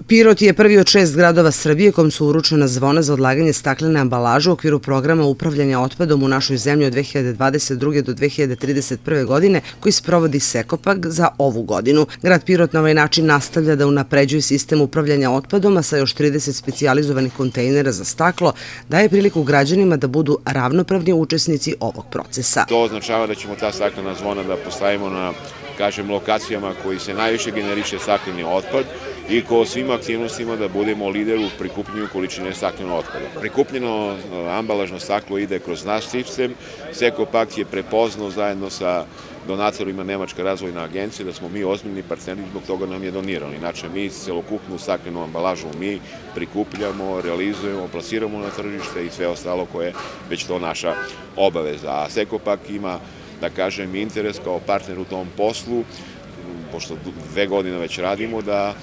Pirot je prvi od 6 gradova Srbije kom su uručena zvona za odlaganje staklene ambalaže u okviru programa upravljanja otpadom u našoj zemlji od 2022. do 2031. godine koji sprovodi Sekopag za ovu godinu. Grad Pirot na ovaj način nastavlja da unapređuje sistem upravljanja otpadom, a sa još 30 specijalizovanih kontejnera za staklo daje priliku građanima da budu ravnopravni učesnici ovog procesa. To označava da ćemo ta staklena zvona da postavimo na lokacijama koji se najviše generiše stakleni otpad i ko svim aktivnostima da budemo lider u prikupljenju količine staklenog otpada. Prikupljeno ambalažno staklo ide kroz naš sistem. Sekopakt je prepoznao zajedno sa donatorima Nemačka razvojna agencija da smo mi ozbiljni partneri, zbog toga nam je donirano. Inače, mi celokupnu staklenu ambalažu mi prikupljamo, realizujemo, plasiramo na tržište i sve ostalo koje je već to naša obaveza. A Sekopakt ima, da kažem, interes kao partner u tom poslu, pošto 2 godine već radimo, da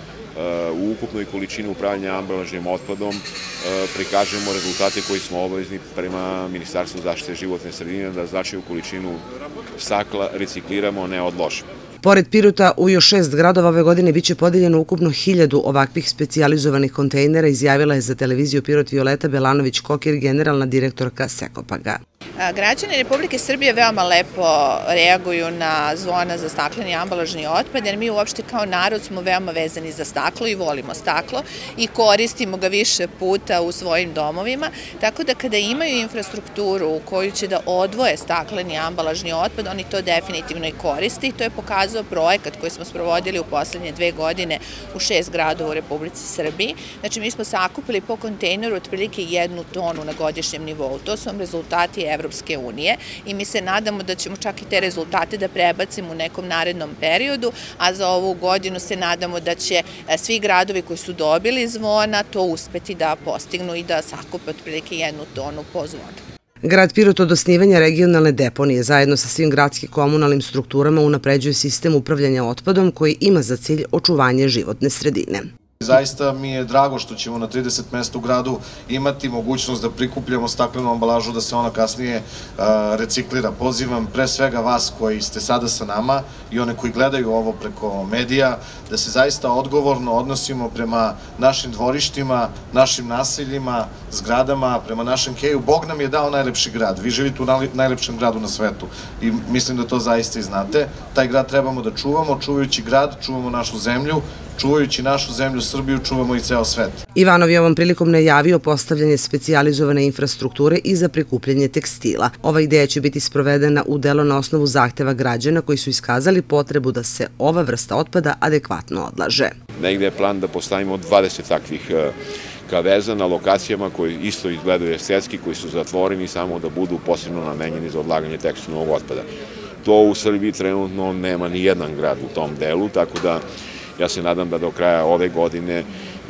u ukupnoj količini upravljanja ambalažnim otpadom prikažemo rezultate koji smo obavezni prema Ministarstvu zaštite životne sredine, da značajnu količinu stakla recikliramo, ne odložimo. Pored Pirota, u još 6 gradova ove godine biće podeljeno ukupno 1000 ovakvih specijalizovanih kontejnera, izjavila je za televiziju Pirot Violeta Belanović-Kokir, generalna direktorka Sekopaga. Građani Republike Srbije veoma lepo reaguju na zvona za stakleni ambalažni otpad, jer mi uopšte kao narod smo veoma vezani za staklo i volimo staklo i koristimo ga više puta u svojim domovima, tako da kada imaju infrastrukturu u koju će da odvoje stakleni ambalažni otpad, oni to definitivno i koriste i to je pokazao projekat koji smo sprovodili u poslednje 2 godine u 6 gradova u Republici Srbiji. Znači, mi smo sakupili po kontejneru otprilike 1 tonu na godišnjem nivou. To su vam rezultati Evropske unije i mi se nadamo da ćemo čak i te rezultate da prebacimo u nekom narednom periodu, a za ovu godinu se nadamo da će svi gradovi koji su dobili zvona to uspeti da postignu i da sakupe otprilike 1 tonu po zvonu. Grad Pirot od osnivanja regionalne deponije zajedno sa svim gradskim komunalnim strukturama unapređuje sistem upravljanja otpadom koji ima za cilj očuvanje životne sredine. Zaista mi je drago što ćemo na 30 mesta u gradu imati mogućnost da prikupljamo staklenu ambalažu, da se ona kasnije reciklira. Pozivam pre svega vas koji ste sada sa nama i one koji gledaju ovo preko medija, da se zaista odgovorno odnosimo prema našim dvorištima, našim naseljima, zgradama, prema našem keju. Bog nam je dao najlepši grad. Vi živite u najlepšem gradu na svetu i mislim da to zaista i znate. Taj grad trebamo da čuvamo, čuvajući grad, čuvamo našu zemlju, čuvajući našu zemlju Srbiju, čuvamo i ceo svet. Ivanov je ovom prilikom najavio postavljanje specijalizovane infrastrukture i za prikupljanje tekstila. Ova ideja će biti sprovedena u delo na osnovu zahteva građana koji su iskazali potrebu da se ova vrsta otpada adekvatno odlaže. Negde je plan da postavimo 20 takvih kaveza na lokacijama koji isto izgledaju estetski, koji su zatvoreni samo da budu posebno namenjeni za odlaganje tekstilnog otpada. To u Srbiji trenutno nema ni jedan grad u tom delu, tako da ja se nadam da do kraja ove godine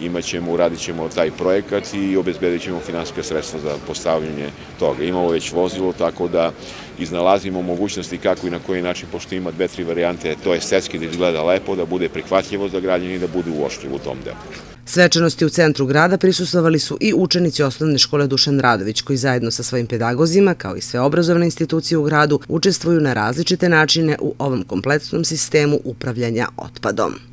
uradit ćemo taj projekat i obezbedit ćemo finansijska sredstva za postavljanje toga. Imamo već vozilo, tako da iznalazimo mogućnosti kako i na koji način, pošto ima 2-3 varijante, to je estetski da izgleda lepo, da bude prihvatljivo za građane i da bude uošljivo u tom delu. Svečanosti u centru grada prisustvovali su i učenici osnovne škole Dušan Radović, koji zajedno sa svojim pedagozima, kao i sve obrazovne institucije u gradu, učestvuju na različite načine u ovom kompleksnom sistemu upravljanja otpadom.